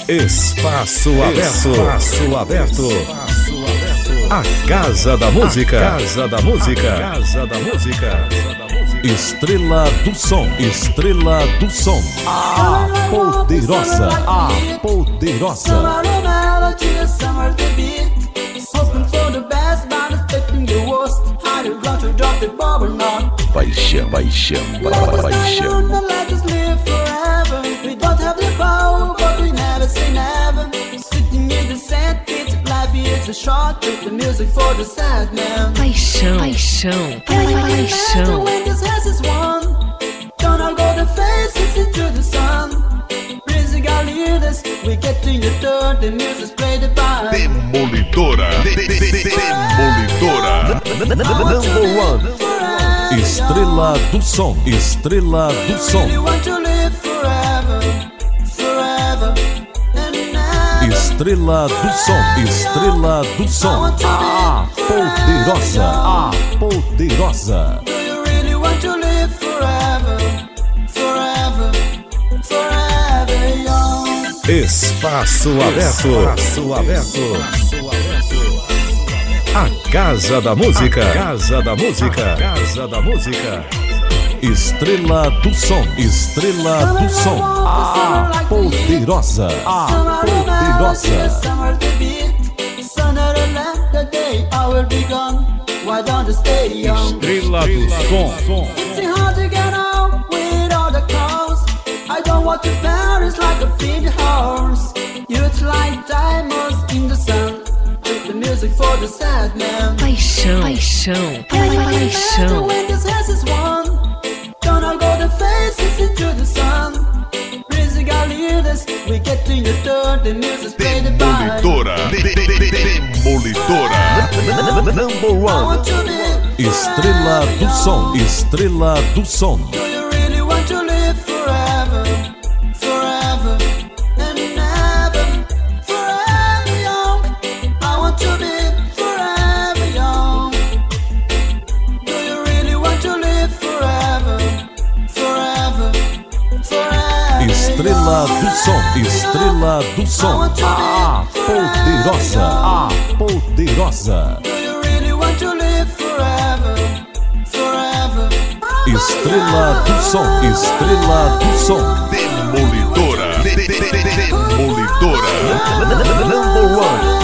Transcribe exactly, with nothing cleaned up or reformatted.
Espaço aberto. Espaço aberto. A Casa da Música. A Casa da Música. A Casa da Música. Estrela do Som. Estrela do Som. A poderosa. A poderosa. Paixão, paixão, paixão. Paixão, paixão, paixão. Demolidora. Demolidora. Number one. Estrela do Som. Estrela do Som. Estrela do Som. Estrela do Som. A poderosa. A poderosa. Espaço aberto. Espaço aberto. A Casa da Música. A Casa da Música. A Casa da Música. Estrela do Som. Estrela do Som. A poderosa. A poderosa. Estrela do Som. I don't want to perish like a big horse. Youth like diamonds in the sun. The music for the sad man. Paixão, paixão, paixão. When this house is won, gonna go the faces into the sun. Musical leaders, we get in the dirt. The music's played by. Demolidora. Demolidora. Number one. Estrela do Som. Estrela do Som. Do you really want to live forever? Forever and ever. Forever young. I want to be forever young. Do you really want to live forever? Forever. Forever. Estrela do Som. Estrela do Som. A poderosa. A poderosa. Do you really want to live forever? Forever. Estrela do Som. Estrela do Som. Demolidora. Demolidora. Number one.